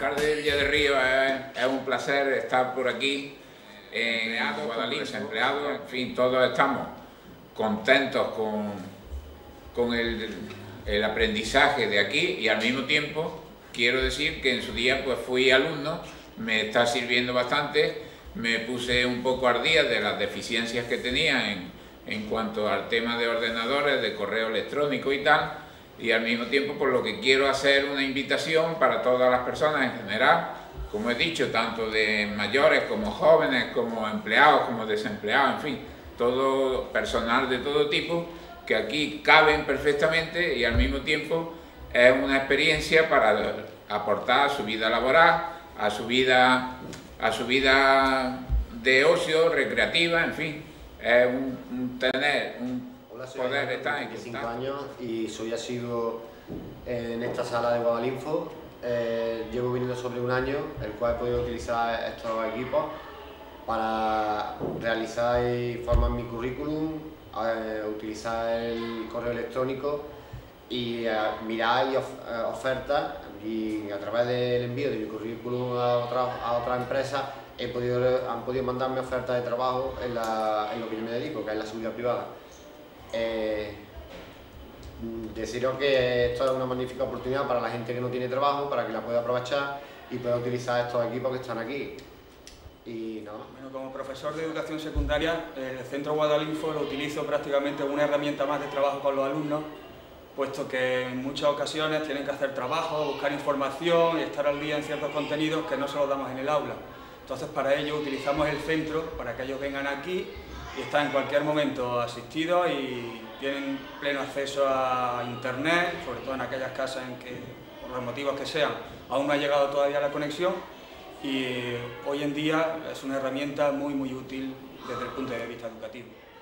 alcalde de Villa de Río, es un placer estar por aquí, en Guadalix, empleados, en fin, todos estamos contentos con el aprendizaje de aquí y al mismo tiempo quiero decir que en su día pues fui alumno, me está sirviendo bastante, me puse un poco al día de las deficiencias que tenía en cuanto al tema de ordenadores, de correo electrónico y tal, y al mismo tiempo por lo que quiero hacer una invitación para todas las personas en general, como he dicho, tanto de mayores como jóvenes, como empleados, como desempleados, en fin, todo personal de todo tipo, que aquí caben perfectamente y al mismo tiempo es una experiencia para aportar a su vida laboral, a su vida de ocio, recreativa, en fin, es tener un poder estar en 25 años y soy asiduo en esta sala de Guadalinfo. Llevo viniendo sobre un año, el cual he podido utilizar estos equipos para realizar y formar mi currículum, utilizar el correo electrónico y mirar ofertas, y a través del envío de mi currículum a otras empresas han podido mandarme ofertas de trabajo en lo que yo me dedico, que es la seguridad privada. Deciros que esto es una magnífica oportunidad para la gente que no tiene trabajo, para que la pueda aprovechar y pueda utilizar estos equipos que están aquí. Y nada. Bueno, como profesor de educación secundaria, el Centro Guadalinfo lo utilizo prácticamente como una herramienta más de trabajo con los alumnos, puesto que en muchas ocasiones tienen que hacer trabajo, buscar información y estar al día en ciertos contenidos que no se los damos en el aula. Entonces, para ello utilizamos el centro para que ellos vengan aquí y están en cualquier momento asistidos y tienen pleno acceso a internet, sobre todo en aquellas casas en que, por los motivos que sean, aún no ha llegado todavía la conexión, y hoy en día es una herramienta muy útil desde el punto de vista educativo.